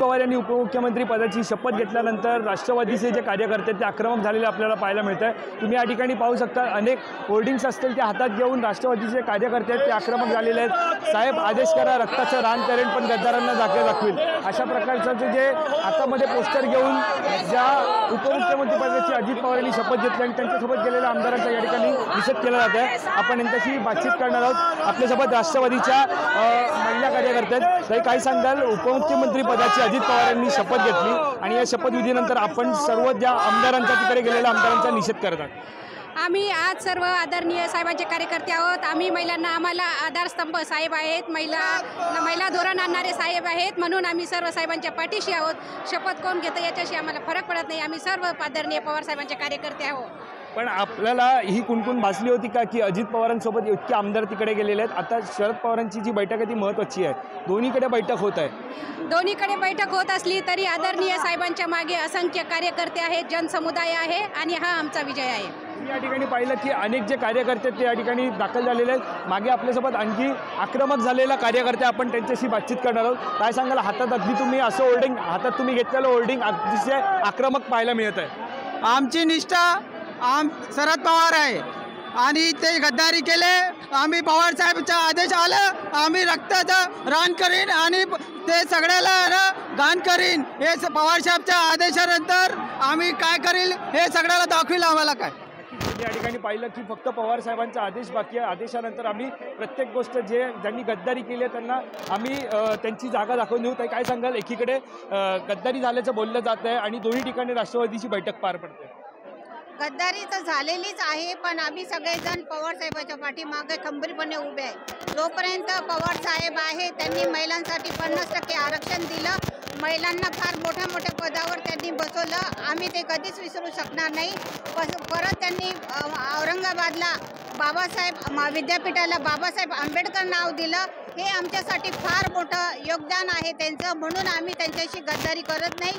पवार यांनी उपमुख्यमंत्री पदाची शपथ घेतल्यानंतर राष्ट्रवादीचे जे कार्यकर्ते ते आक्रमक झालेले आपल्याला पाहायला मिळत आहे। तुम्ही या ठिकाणी पाहू शकता अनेक होर्डिंग्स असतील ते हातात घेऊन राष्ट्रवादीचे कार्यकर्ते आहेत ते आक्रमक झालेले आहेत। साहेब आदेश करा, रक्ताचं रान करेन पण गद्दारांना जागे दाखवेल, अशा प्रकारचं जे हातामध्ये पोस्टर घेऊन ज्या उपमुख्यमंत्री पदाची अजित पवार यांनी शपथ घेतली आणि त्यांच्यासोबत गेलेल्या आमदारांचा या ठिकाणी निषेध केला जात आहे। आपण यांच्याशी बातचीत करणार आहोत। आपल्यासोबत राष्ट्रवादीच्या महिला कार्यकर्ते आहेत। ताई, काय सांगाल, उपमुख्यमंत्री पदाची अजित पवार यांनी शपथ घेतली आणि या शपथविधीनंतर आपण सर्व ज्या आमदारांच्या तिकडे गेलेल्या आमदारांचा निषेध करतात? आम्ही आज सर्व आदरणीय साहेबांचे कार्यकर्ते आहोत। आम्ही महिलांना, आम्हाला आधारस्तंभ साहेब आहेत, महिला धोरण आणणारे साहेब आहेत, म्हणून आम्ही सर्व साहेबांच्या पाठीशी आहोत। शपथ कोण घेतं याच्याशी आम्हाला फरक पडत नाही, आम्ही सर्व आदरणीय पवार साहेबांचे कार्यकर्ते आहोत। पण आपल्याला ही कुणकुण भासली होती का की अजित पवारांसोबत इतके आमदार तिकडे गेलेले आहेत? आता शरद पवारांची जी बैठक आहे ती महत्त्वाची आहे, दोन्हीकडे बैठक होत आहे। दोन्हीकडे बैठक होत असली तरी आदरणीय साहेबांच्या मागे असंख्य कार्यकर्ते आहेत, जनसमुदाय आहे आणि हा आमचा विजय आहे। या ठिकाणी पाहिलं की अनेक जे कार्यकर्ते ते या ठिकाणी दाखल झालेले आहेत। मागे आपल्यासोबत आणखी आक्रमक झालेला कार्यकर्ते, आपण त्यांच्याशी बातचीत करणार आहोत। काय सांगाल, हातात अगदी तुम्ही असं होल्डिंग हातात तुम्ही घेतलेलं होल्डिंग अतिशय आक्रमक पाहायला मिळत आहे। आमची निष्ठा शरद पवार आहे आणि ते गद्दारी केले। आम्ही पवार साहेबचा आदेश आलं, आम्ही रक्ताचं रान करीन आणि ते सगळ्याला गान करीन। हे पवार साहेबच्या आदेशानंतर आम्ही काय करील हे सगळ्याला दाखविलं आम्हाला काय। या ठिकाणी पाहिलं की फक्त पवार साहेबांचा आदेश बाकी आहे, आदेशानंतर आम्ही प्रत्येक गोष्ट ज्यांनी गद्दारी केली आहे त्यांना आम्ही त्यांची जागा दाखवून देऊ। काय सांगाल, एकीकडे गद्दारी झाल्याचं बोललं जात आहे आणि दोन्ही ठिकाणी राष्ट्रवादीची बैठक पार पडते। गद्दारी तर झालेलीच आहे, पण आम्ही सगळेजण पवार साहेबांच्या पाठीमागे खंबीरपणे उभे आहे। जोपर्यंत पवार साहेब आहे त्यांनी महिलांसाठी 50% आरक्षण दिलं, महिलांना फार मोठ्या मोठ्या पदावर त्यांनी बसवलं, आम्ही ते कधीच विसरू शकणार नाही। परत त्यांनी औरंगाबादला बाबासाहेब विद्यापीठाला बाबासाहेब आंबेडकर नाव दिलं, हे आमच्यासाठी फार मोठं योगदान आहे त्यांचं, म्हणून आम्ही त्यांच्याशी गद्दारी करत नाही।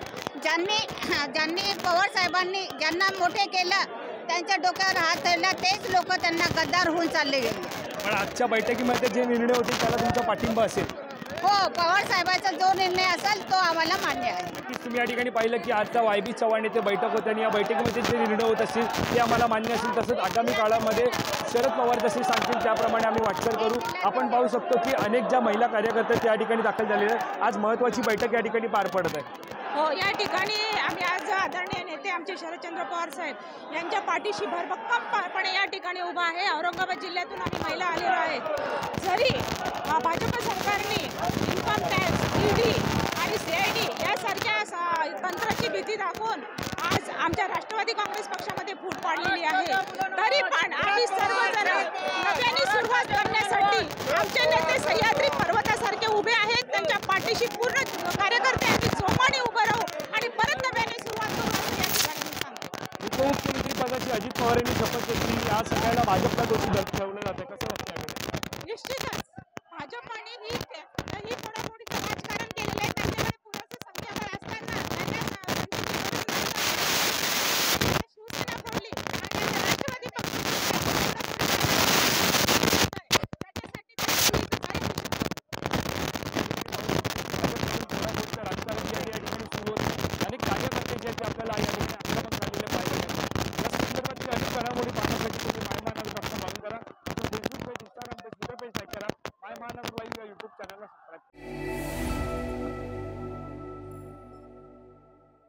ज्यांनी पवार साहेबांनी ज्यांना मोठे केलं त्यांच्या डोक्यावर हात ठेवला तेच लोक त्यांना गद्दार होऊन चालले गेले। पण आजच्या बैठकीमध्ये जे निर्णय होतील त्याला तुमचा पाठिंबा असेल? हो, पवार साहेबांचा जो निर्णय असेल तो आम्हाला मान्य आहे। नक्कीच तुम्ही या ठिकाणी पाहिलं की आजचा वाय.बी. चव्हाण येथे बैठक होते आणि या बैठकीमध्ये जे निर्णय होत असतील ते आम्हाला मान्य असेल, तसंच आगामी काळामध्ये शरद पवार जसे सांगतील त्याप्रमाणे आम्ही वाटचाल करू। आपण पाहू शकतो की अनेक ज्या महिला कार्यकर्ते त्या ठिकाणी दाखल झालेले आहेत। आज महत्त्वाची बैठक या ठिकाणी पार पडत आहे। हो, या ठिकाणी आम्ही आज आदरणीय नेते आमचे शरदचंद्र पवार साहेब यांच्या पाठीशी भरभक्कमपणे या ठिकाणी उभा आहे। औरंगाबाद जिल्ह्यातून आम्ही महिला आलेलो आहेत। जरी भाजप सरकारने इन्कम टॅक्स, ईडी आणि CID यासारख्या तंत्राची भीती दाखवून आज आमच्या राष्ट्रवादी काँग्रेस पक्षामध्ये फूट पाडलेली आहे, तरी पण आम्ही सर्वजण नव्याने सुरुवात करण्यासाठी आमचे नेते सह्याद्री पर्वतासारखे उभे आहेत। त्यांच्या पाठीशी पूर्ण कार्यकर्ते आम्ही जोमाने उभं राहू आणि परत नव्याने सुरुवात करू असं या ठिकाणी सांगतो। उपमुख्यमंत्री पदाची अजित पवार यांनी शपथ घेतली, या सगळ्याला भाजपला दोषी